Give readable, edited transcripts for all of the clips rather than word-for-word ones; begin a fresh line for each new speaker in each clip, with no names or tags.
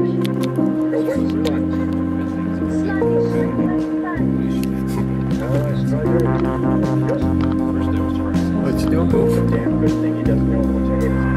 Let's do a move. Damn good thing he doesn't know what to hate.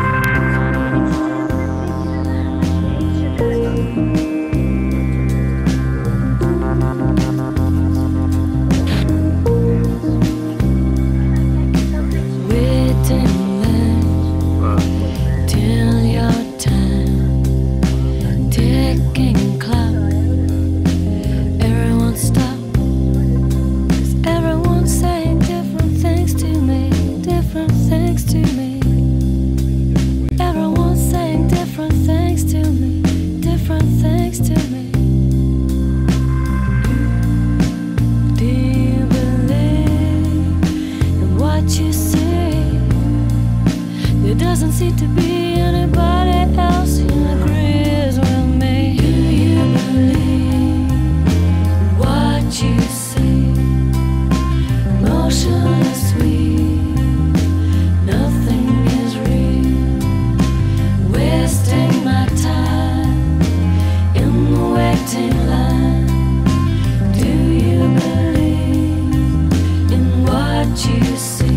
There doesn't seem to be anybody else who agrees with me. Do you believe what you see? Motionless we, nothing is real. Wasting my time in the waiting line. Do you believe in what you see?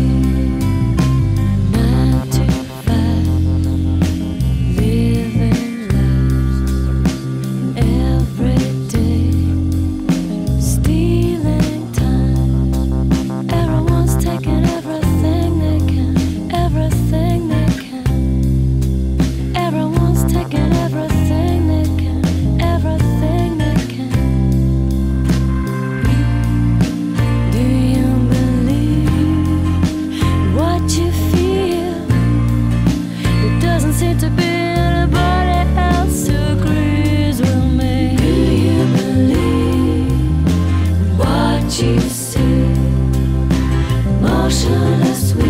You see, motionless we,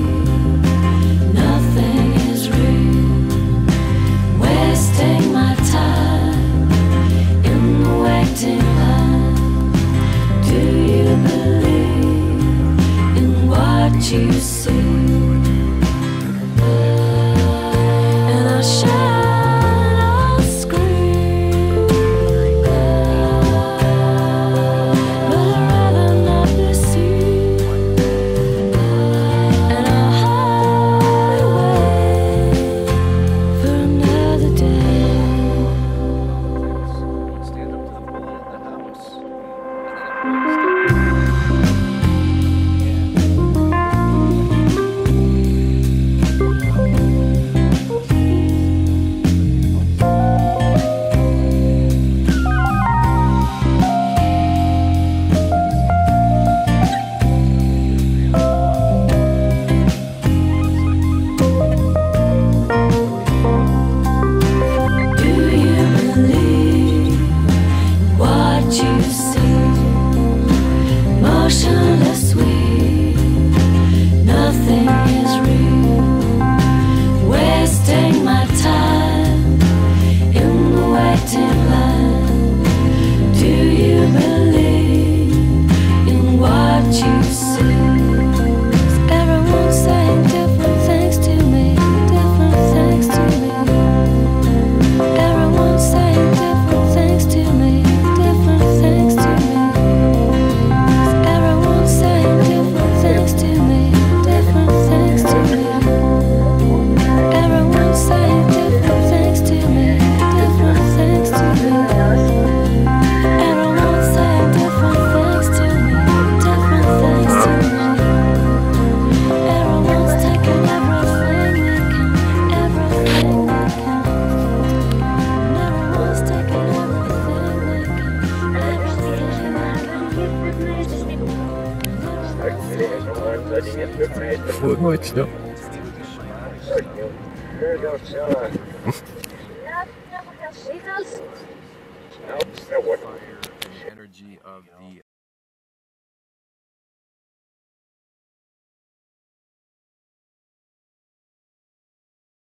nothing is real. Wasting my time in the waiting line. Do you believe in what you see? And I'll shout. Motionless we, nothing is real. Wasting my time in the waiting line. Do you believe in what you see? Everyone's saying different things to me, different things to me. Everyone's saying different things to me, different things to me.
What's up?
Energy of the